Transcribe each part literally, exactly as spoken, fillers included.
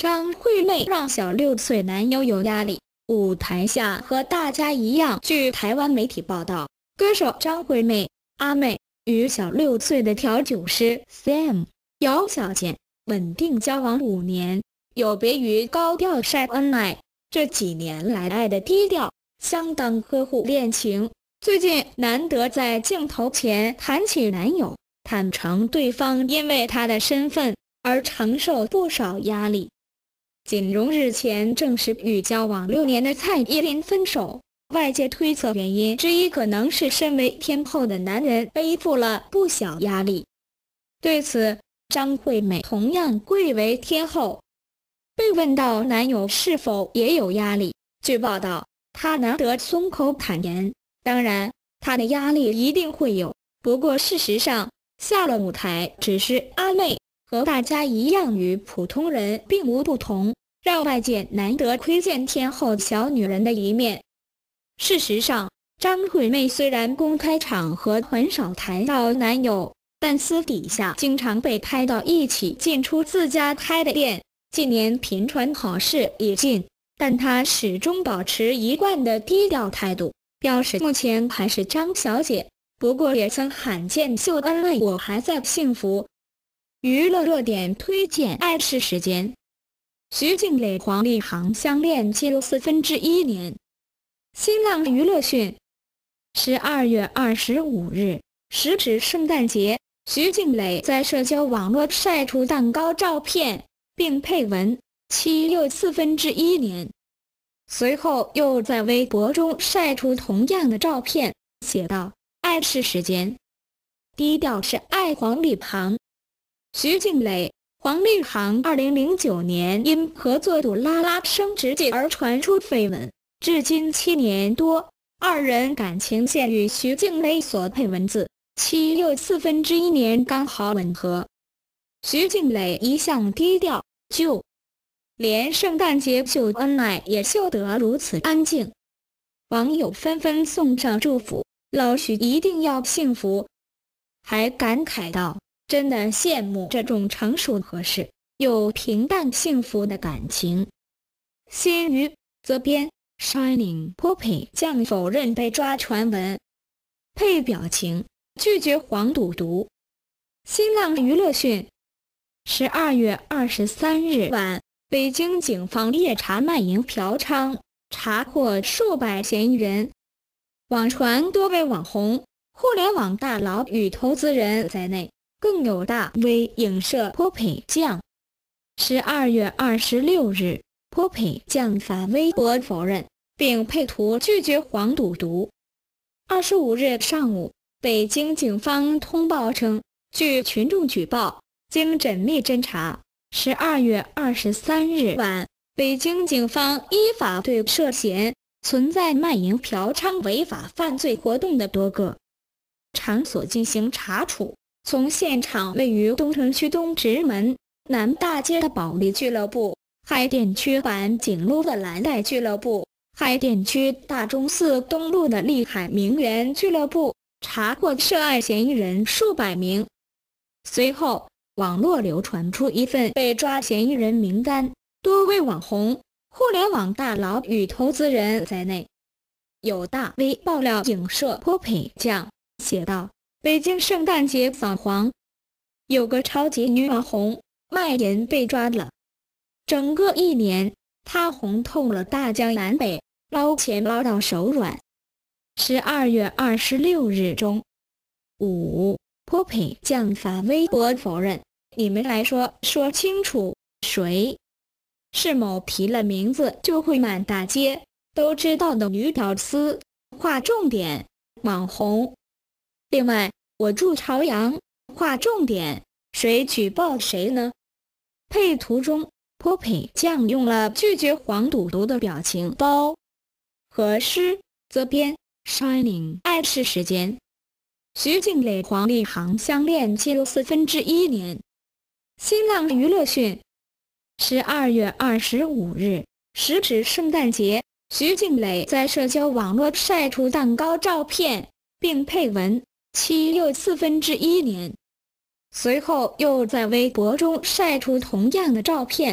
张惠妹让小六岁男友有压力，舞台下和大家一样。据台湾媒体报道，歌手张惠妹阿妹与小六岁的调酒师 Sam 姚小姐稳定交往五年，有别于高调晒恩爱，这几年来爱的低调，相当呵护恋情。最近难得在镜头前谈起男友，坦诚对方因为他的身份而承受不少压力。锦荣日前证实与交往六年的蔡依林分手，外界推测原因之一可能是身为天后的男人背负了不小压力。对此，张惠妹同样贵为天后，被问到男友是否也有压力，据报道，她难得松口坦言，当然，她的压力一定会有，不过事实上，下了舞台只是阿妹，和大家一样与普通人并无不同，让外界难得窥见天后小女人的一面。事实上，张惠妹虽然公开场合很少谈到男友，但私底下经常被拍到一起进出自家开的店，近年频传好事已尽，但她始终保持一贯的低调态度，表示目前还是张小姐，不过也曾罕见秀恩爱我还在幸福。娱乐热点推荐爱是时间。徐静蕾黄立行相恋记录四分之一年。新浪娱乐讯，十二月二十五日，时值圣诞节，徐静蕾在社交网络晒出蛋糕照片，并配文七又四分之一年。随后又在微博中晒出同样的照片，写道：“爱是时间，低调是爱。”黄立行。徐静蕾、黄立行二零零九年因合作杜拉拉升职记而传出绯闻，至今七年多，二人感情线与徐静蕾所配文字七又四分之一年刚好吻合。徐静蕾一向低调，就连圣诞节秀恩爱也秀得如此安静，网友纷纷送上祝福，老徐一定要幸福，还感慨道：“真的羡慕这种成熟合适又平淡幸福的感情。”新娱责编 Shining Poppy 将否认被抓传闻，配表情拒绝黄赌毒。新浪娱乐讯，十二月二十三日晚，北京警方夜查卖淫嫖娼，查获数百嫌疑人。网传多位网红、互联网大佬与投资人在内，更有大 V 影射 Poppy 酱。十二月二十六日 ，Poppy 酱发微博否认，并配图拒绝黄赌毒。二十五日上午，北京警方通报称，据群众举报，经缜密侦查，十二月二十三日晚，北京警方依法对涉嫌存在卖淫嫖娼违法犯罪活动的多个场所进行查处。从现场位于东城区东直门南大街的保利俱乐部、海淀区环景路的蓝带俱乐部、海淀区大钟寺东路的丽海名媛俱乐部，查获涉案嫌疑人数百名。随后，网络流传出一份被抓嫌疑人名单，多位网红、互联网大佬与投资人在内。有大 V 爆料影射 Poppy 酱，写道：“北京圣诞节扫黄，有个超级女网红卖淫被抓了。整个一年，她红透了大江南北，捞钱捞到手软。”十二月二十六日中午 ，Poppy 酱发微博否认。你们来说说清楚，谁是某提了名字就会满大街都知道的女屌丝？划重点，网红。另外，我住朝阳，划重点，谁举报谁呢？配图中 ，Poppy 酱用了拒绝黄赌毒的表情包。何诗责编 Shining 爱是时间。徐静蕾黄立行相恋记录四分之一年。新浪娱乐讯，十二月二十五日，时值圣诞节，徐静蕾在社交网络晒出蛋糕照片，并配文七又四分之一年。随后又在微博中晒出同样的照片，写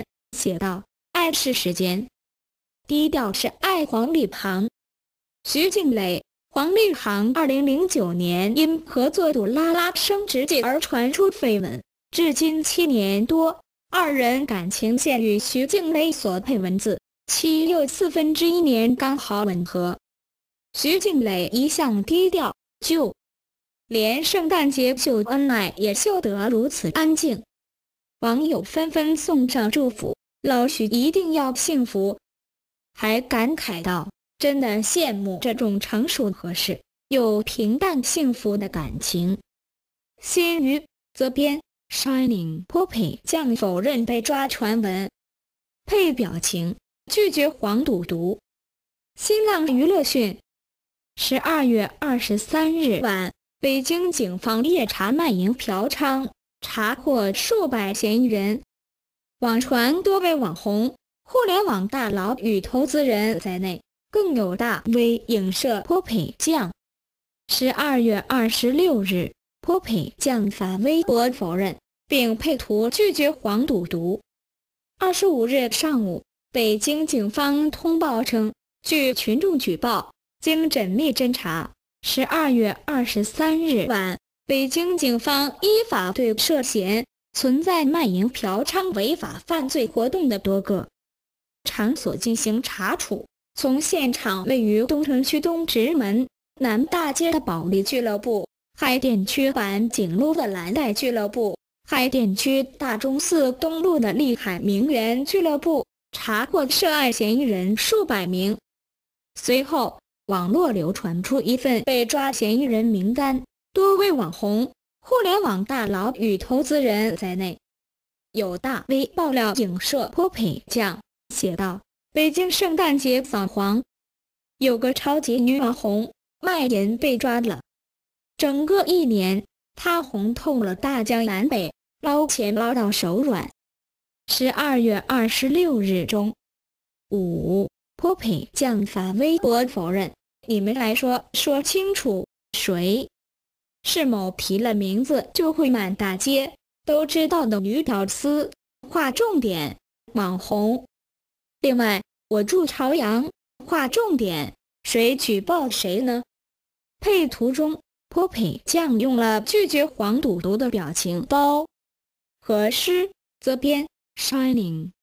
写道：“爱是时间，低调是爱。”黄立行、徐静蕾。黄立行二零零九年因合作《杜拉拉升职记》而传出绯闻，至今七年多，二人感情线与徐静蕾所配文字七又四分之一年刚好吻合。徐静蕾一向低调，就连圣诞节秀恩爱也秀得如此安静。网友纷纷送上祝福，老许一定要幸福，还感慨道：“真的羡慕这种成熟合适又平淡幸福的感情。”新娱责编 Shining Poppy 将否认被抓传闻，配表情拒绝黄赌毒。新浪娱乐讯，十二月二十三日晚，北京警方夜查卖淫嫖娼，查获数百嫌疑人。网传多位网红、互联网大佬与投资人在内，更有大 V 影射 Poppy 酱。十二月二十六日 ，Poppy 酱发微博否认，并配图拒绝黄赌毒。二十五日上午，北京警方通报称，据群众举报，经缜密侦查，十二月二十三日晚，北京警方依法对涉嫌存在卖淫嫖娼违法犯罪活动的多个场所进行查处。从现场位于东城区东直门南大街的保利俱乐部、海淀区环景路的蓝带俱乐部、海淀区大钟寺东路的丽海名媛俱乐部，查获涉案嫌疑人数百名。随后，网络流传出一份被抓嫌疑人名单，多位网红、互联网大佬与投资人在内。有大 V 爆料影射 Poppy 酱，写道：“北京圣诞节扫黄，有个超级女网红卖淫被抓了。整个一年，她红透了大江南北，捞钱捞到手软。”十二月二十六日中午 ，Poppy 酱发微博否认。你们来说说清楚，谁是某提了名字就会满大街都知道的女屌丝？划重点，网红。另外，我住朝阳，划重点，谁举报谁呢？配图中 ，Poppy 酱用了拒绝黄赌毒的表情包。核实责编 Shining。